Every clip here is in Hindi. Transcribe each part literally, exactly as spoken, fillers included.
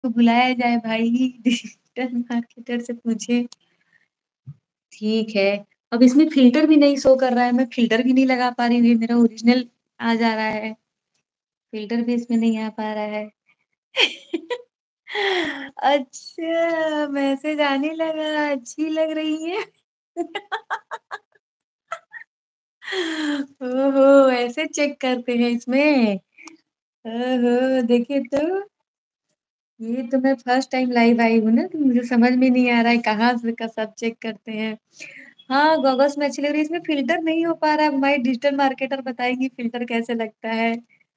तो बुलाया जाए भाई डिजिटल मार्केटर से पूछे। ठीक है, अब इसमें फ़िल्टर भी नहीं शो कर रहा है, मैं फ़िल्टर भी नहीं लगा पा रही हूँ, ये मेरा ओरिजिनल आ जा रहा है। फ़िल्टर भी इसमें नहीं आ पा रहा है। अच्छा, मैसेज आने लगा, अच्छी लग रही हैं। ओहो! ऐसे चेक करते हैं इसमें? ओहो! देखिए तो। ये तो मैं फर्स्ट टाइम लाइव आई हूँ ना, तो मुझे समझ में नहीं आ रहा है कहाँ से क सब चेक करते हैं। हाँ, गॉगल्स में अच्छी लग रही है, इसमें फ़िल्टर नहीं हो पा रहा है, हमारी डिजिटल मार्केटर बताएँगी फ़िल्टर कैसे लगता है।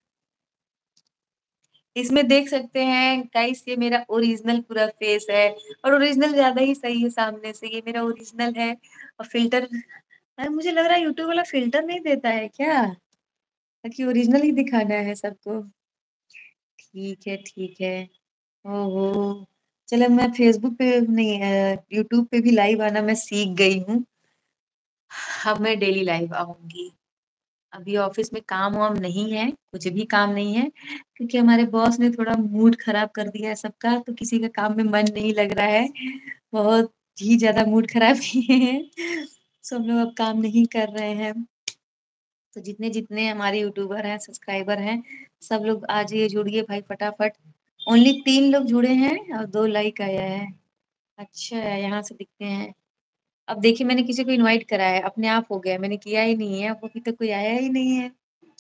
इसमें देख सकते हैं गाइस ये मेरा ओरिजिनल पूरा फेस है और ओरिजिनल ज़्यादा ही सही है सामने से, ये मेरा ओरिजिनल है और फ़िल्टर अ, मुझे लग रहा है यूट्यूब वाला फ़िल्टर नहीं देता है क्या? ताकि ओरिजिनल ही दिखाना है सबको। ठीक है, ठीक है। ओहो! चलो मैं फ़ेसबुक पे नहीं अ, यूट्यूब पे भी लाइव आना मैं सीख गई हूँ। अब मैं डेली लाइव आऊँगी। अभी ऑफ़िस में काम-वाम नहीं है, कुछ भी काम नहीं है, क्योंकि हमारे बॉस ने थोड़ा मूड ख़राब कर दिया है सबका, तो किसी का काम में मन नहीं लग रहा है। बहुत ही ज़्यादा मूड ख़राब किए हैं। सब लोग अब काम नहीं कर रहे हैं। तो जितने-जितने हमारे यूट्यूबर हैं, सब्सक्राइबर हैं, सब लोग आ जाइए, जुड़िए भाई फटाफट। ओनली तीन लोग जुड़े हैं और दो लाइक आया है। अच्छा, यहाँ से दिखते हैं। अब देखिए मैंने किसी को इनवाइट करा है, अपने आप हो गया, मैंने किया ही नहीं है, अब अभी तक कोई आया ही नहीं है।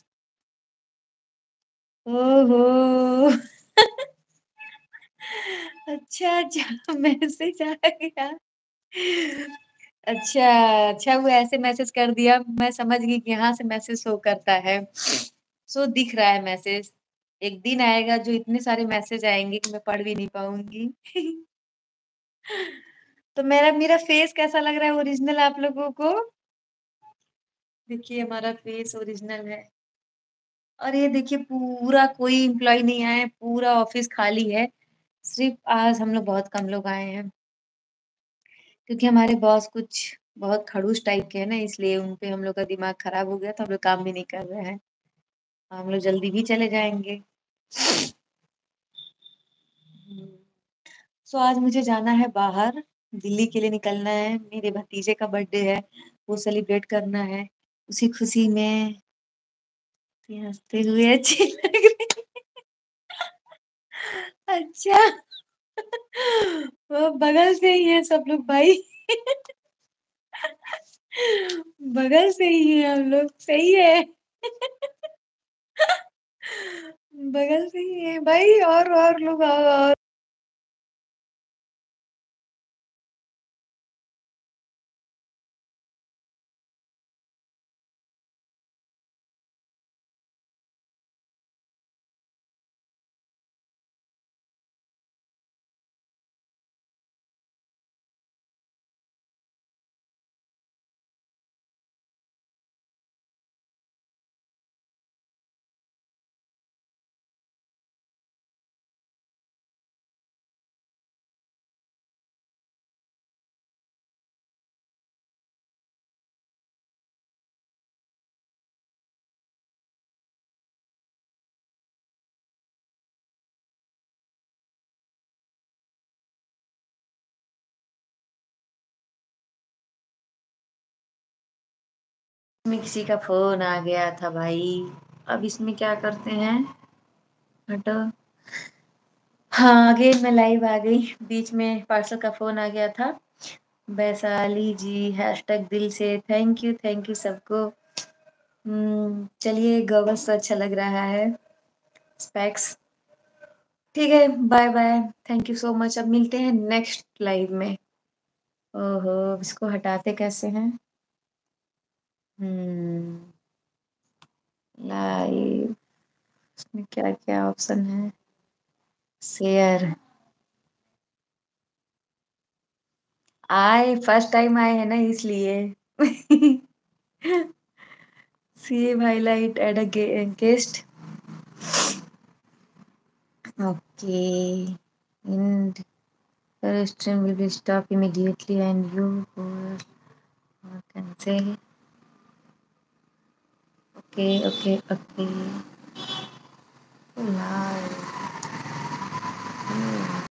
ओहो! अच्छा, अच्छा मैसेज आ गया। अच्छा, अच्छा वो ऐसे मैसेज कर दिया, मैं समझ गई कि यहाँ से मैसेज शो करता है। सो दिख रहा है मैसेज। एक दिन आएगा जो इतने सारे मैसेज आएँगे कि मैं पढ़ भी नहीं पाऊँगी। तो मेरा मेरा फेस कैसा लग रहा है ओरिजिनल आप लोगों को? देखिए हमारा फेस ओरिजिनल है। और ये देखिए पूरा कोई एम्प्लॉयी नहीं आया है, पूरा ऑफ़िस खाली है। सिर्फ़ आज हम लोग बहुत कम लोग आए हैं। क्योंकि हमारे बॉस कुछ बहुत खड़ूस टाइप के हैं ना, इसलिए उन पे हम लोग का दिमाग खराब हो गया तो हम लोग काम भी नहीं कर रहे हैं। हम लोग जल्दी भी चले जाएँगे। हुँ। सो आज मुझे जाना है बाहर, दिल्ली के लिए निकलना है, मेरे भतीजे का बर्थडे है, वो सेलिब्रेट करना है। उसी खुशी में ये हँसते हुए अच्छी लग रही अच्छा। वो बगल से ही है सब लोग भाई। बगल से ही हैं हम लोग, सही है। बगल से ही है भाई और और लोग आओ और में किसी का फ़ोन आ गया था भाई। अब इसमें क्या करते हैं? हटो। हाँ, अगेन मैं लाइव आ गई। बीच में पार्सल का फ़ोन आ गया था। वैशाली जी हैशटैग दिल से थैंक यू, थैंक यू सबको। उम, चलिए गॉगल्स तो अच्छा लग रहा है। स्पेक्स ठीक है, bye bye. Thank you so much. अब मिलते हैं नेक्स्ट लाइव में। ओहो! अब इसको हटाते कैसे हैं? हुँ, लाइव इसमें क्या-क्या ऑप्शन है? शेयर आए फर्स्ट टाइम आए हैं ना इसलिए। सेव हाइलाइट ऐड अ गे guest okay and your stream will be stopped immediately and you can say okay okay okay live hmm.